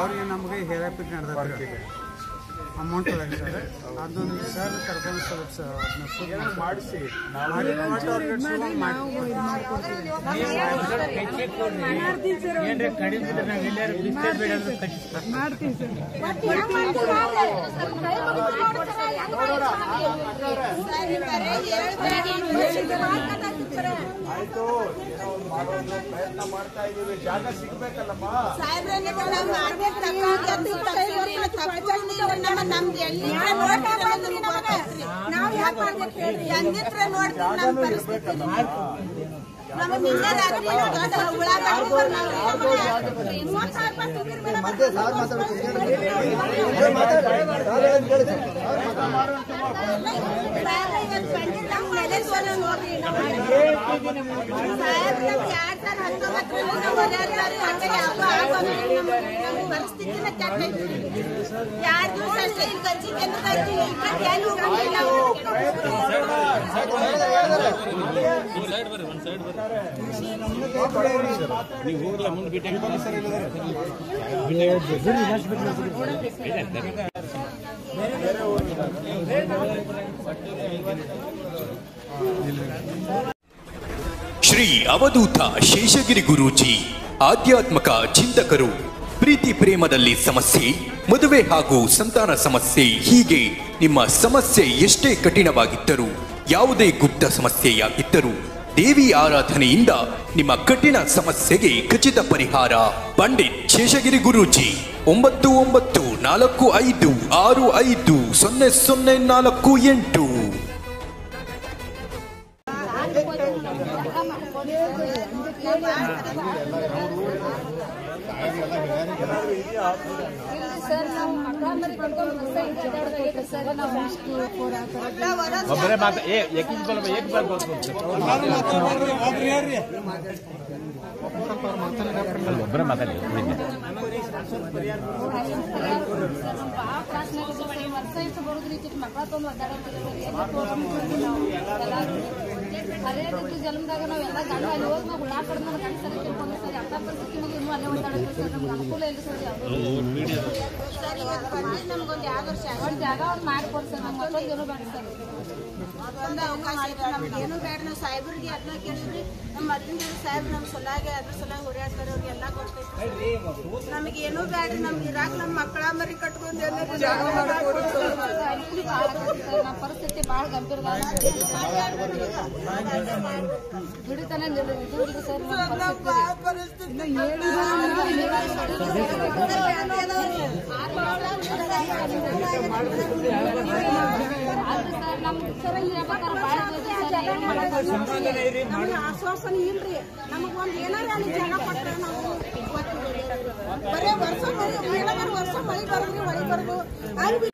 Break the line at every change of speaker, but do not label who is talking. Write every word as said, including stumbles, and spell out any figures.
ಅವ್ರಿಗೆ ನಮಗೆ ಹೇರಾಪಿಟ್ ನಡೆದೈತೆ ಅಮೌಂಟ್ ಅದ ಸರ್ ಅದೊಂದು ಸರ್ ಕರ್ಕೊಂಡು ಸ್ವಲ್ಪ ಸರ್ ಅದನ್ನ ಮಾಡಿಸಿ
ಮಾಡ್ತೀವಿ ಸರ್
ಆಯ್ತು ಪ್ರಯತ್ನ ಮಾಡ್ತಾ ಇದೀವಿ ಜಾಗ ಸಿಗ್ಬೇಕಲ್ಲಮ್ಮ
ನಮ್ಗೆ ಎಲ್ಲಿ ನಾವು ಯಾಕೆ ಮಾಡ್ಬೇಕು ಹೇಳ್ರಿ ಹೆಂಗಿತ್ರ ನೋಡ್ತೀವಿ ನಮ್ಮ ಪರಿಸ್ಥಿತಿ ನಮಗೆ ನಿನ್ನೆ ರಾತ್ರಿ ಪರಿಸ್ಥಿತಿನ ಕೆಟ್ಟೈತಿ ಎರಡು ದಿವಸ ಅಷ್ಟೇ ಇಲ್ಲಿ ಗಂಜಿ
ನೀವು ಹೋಗ್ಲಾ ಮುಂದೆ ಭೇಟಿ
ಶ್ರೀ ಅವಧೂತ ಶೇಷಗಿರಿ ಗುರೂಜಿ ಆಧ್ಯಾತ್ಮಕ ಚಿಂತಕರು. ಪ್ರೀತಿ ಪ್ರೇಮದಲ್ಲಿ ಸಮಸ್ಯೆ, ಮದುವೆ ಹಾಗೂ ಸಂತಾನ ಸಮಸ್ಯೆ, ಹೀಗೆ ನಿಮ್ಮ ಸಮಸ್ಯೆ ಎಷ್ಟೇ ಕಠಿಣವಾಗಿದ್ದರೂ, ಯಾವುದೇ ಗುಪ್ತ ಸಮಸ್ಯೆಯಾಗಿದ್ದರೂ ದೇವಿ ಆರಾಧನೆಯಿಂದ ನಿಮ್ಮ ಕಠಿಣ ಸಮಸ್ಯೆಗೆ ಖಚಿತ ಪರಿಹಾರ. ಪಂಡಿತ್ ಶೇಷಗಿರಿ ಗುರೂಜಿ ಒಂಬತ್ತು ಒಂಬತ್ತು ನಾಲ್ಕು ಐದು ಆರು ಐದು ಸೊನ್ನೆ ಸೊನ್ನೆ ನಾಲ್ಕು ಎಂಟು.
ಒಬ್ಬರೇ ಮಾತಾ ಏಕಿನ ಬಲ ಏಕ ಬಾರ್ ಒಬ್ಬರೇ ಮಾತಾಡಿ
ಅದೇ ರೀತಿ ಜನ್ಮದಾಗ ನಾವೆಲ್ಲ ಗಂಡ ಅಲ್ಲಿ ಹೋಗಿ ನಾವು ಹುಳ ಕಡ್ದು ನಮ್ಮ ಗಂಡ ಸರಿ ತಿಳ್ಕೊಂಡು ಸರಿ ಅಂತ ಪರಿಸ್ಥಿತಿ ಮುಗಿ ಇನ್ನೂ ಅಲ್ಲೇ ಓಡಾಡುತ್ತೆ ಸರ್ ನಮ್ಗೆ ಅನುಕೂಲ ಇಲ್ಲ ಸರ್ ನಮ್ಗೊಂದು ಯಾವ ವರ್ಷ ಒಂದು ಜಾಗ ಒಂದು ಮಾಡಿಕೊಡಿ ಸರ್ ನಮ್ಗೆ ಮತ್ತೊಂದು ಏನೂ ಬೇಡ ಸರ್
ಒಂದು ಅವಕಾಶ ನಮ್ಗೆ ಏನೂ ಬೇಡ. ನಾವು ಸಾಹೇಬ್ರಿಗೆ ಅದನ್ನ ಕೇಳಿದ್ರಿ ನಮ್ಮ ಮದ್ದಿನ ಸಾಹೇಬ್ರು ನಮ್ಮ ಸೊಲಾಗೆ ಅದ್ರ ಸೊಲಾಗಿ ಓಡಾಡ್ತಾರೆ ಅವ್ರಿಗೆ ಎಲ್ಲ ಗೊತ್ತೈತಿ. ನಮಗೆ ಏನೂ ಬೇಡ. ನಮ್ಗೆ ಇರಾಕ ನಮ್ಮ ಮಕ್ಕಳ ಮರಿ ಕಟ್ಕೊಂಡು
ನಮ್ಮ ಪರಿಸ್ಥಿತಿ ಭಾಳ ಗಂಭೀರ ದುಡಿತಾನೆ ದುಡಿದು ಸರ್
ಪರಿಸ್ಥಿತಿ ಆಶ್ವಾಸನೆ ಇಲ್ರಿ. ನಮಗ್ ಒಂದ್ ಏನಾರ ಅಲ್ಲಿ ಜಾಗ ಕೊಟ್ರೆ ನಾವು ಬರೇ ವರ್ಷ ಮಳಿ ವರ್ಷ ಮಳಿ ಬರೋದ್ರಿ ಹೊಳಿ ಬರೋದು